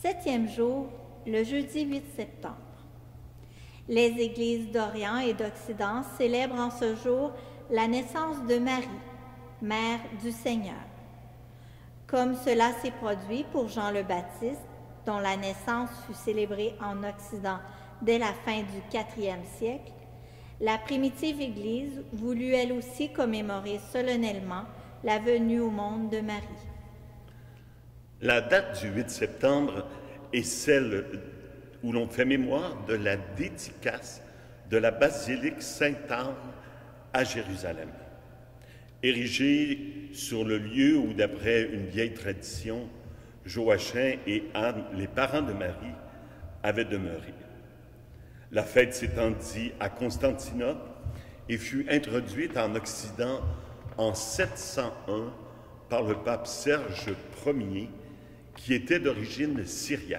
7e jour, le jeudi 8 septembre. Les églises d'Orient et d'Occident célèbrent en ce jour la naissance de Marie, mère du Seigneur. Comme cela s'est produit pour Jean le Baptiste, dont la naissance fut célébrée en Occident dès la fin du IVe siècle, la primitive Église voulut elle aussi commémorer solennellement la venue au monde de Marie. La date du 8 septembre est celle où l'on fait mémoire de la dédicace de la basilique Sainte-Anne à Jérusalem. Érigée sur le lieu où, d'après une vieille tradition, Joachim et Anne, les parents de Marie, avaient demeuré. La fête s'étendit à Constantinople et fut introduite en Occident en 701 par le pape Serge Ier, qui était d'origine syriaque.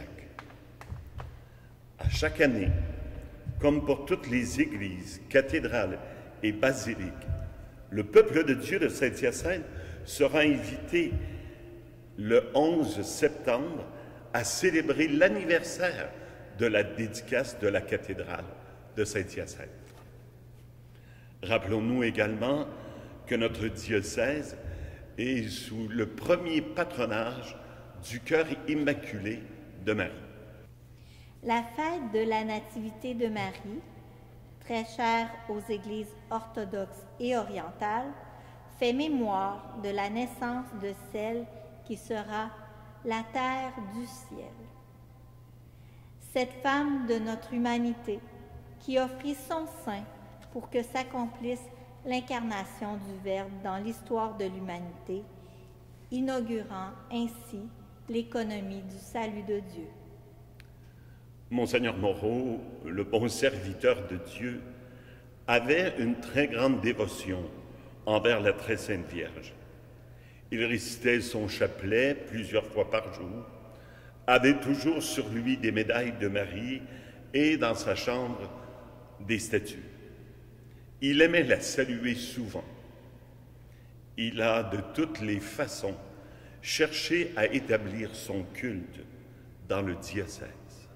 À chaque année, comme pour toutes les églises, cathédrales et basiliques, le peuple de Dieu de Saint-Hyacinthe sera invité le 11 septembre à célébrer l'anniversaire de la dédicace de la cathédrale de Saint-Hyacinthe. Rappelons-nous également que notre diocèse est sous le premier patronage du cœur immaculé de Marie. La fête de la Nativité de Marie, très chère aux églises orthodoxes et orientales, fait mémoire de la naissance de celle qui sera la terre du ciel. Cette femme de notre humanité qui offrit son sein pour que s'accomplisse l'incarnation du Verbe dans l'histoire de l'humanité, inaugurant ainsi l'économie du salut de Dieu. Monseigneur Moreau, le bon serviteur de Dieu, avait une très grande dévotion envers la très sainte Vierge. Il récitait son chapelet plusieurs fois par jour, avait toujours sur lui des médailles de Marie et dans sa chambre des statues. Il aimait la saluer souvent. Il a de toutes les façons cherché à établir son culte dans le diocèse.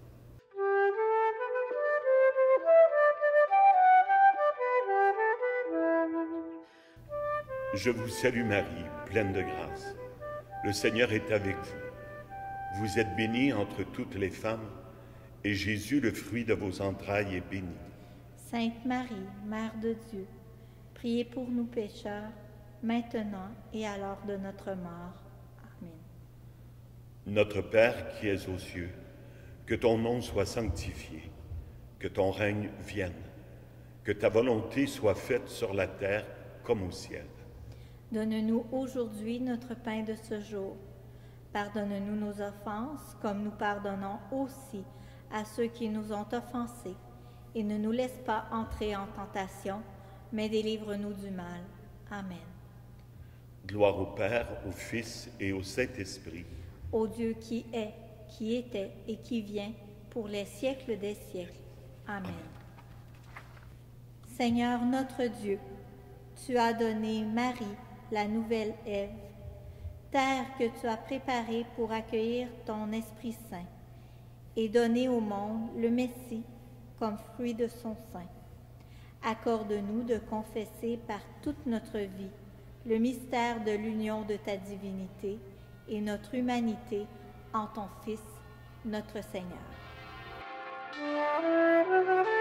Je vous salue Marie, pleine de grâce. Le Seigneur est avec vous. Vous êtes bénie entre toutes les femmes, et Jésus, le fruit de vos entrailles, est béni. Sainte Marie, Mère de Dieu, priez pour nous pécheurs, maintenant et à l'heure de notre mort. Amen. Notre Père qui es aux cieux, que ton nom soit sanctifié, que ton règne vienne, que ta volonté soit faite sur la terre comme au ciel. Donne-nous aujourd'hui notre pain de ce jour. Pardonne-nous nos offenses, comme nous pardonnons aussi à ceux qui nous ont offensés. Et ne nous laisse pas entrer en tentation, mais délivre-nous du mal. Amen. Gloire au Père, au Fils et au Saint-Esprit. Ô Dieu qui est, qui était et qui vient, pour les siècles des siècles. Amen. Seigneur notre Dieu, tu as donné Marie, la nouvelle Ève, terre que tu as préparée pour accueillir ton Esprit Saint, et donné au monde le Messie comme fruit de son sein. Accorde-nous de confesser par toute notre vie le mystère de l'union de ta divinité et notre humanité en ton Fils, notre Seigneur.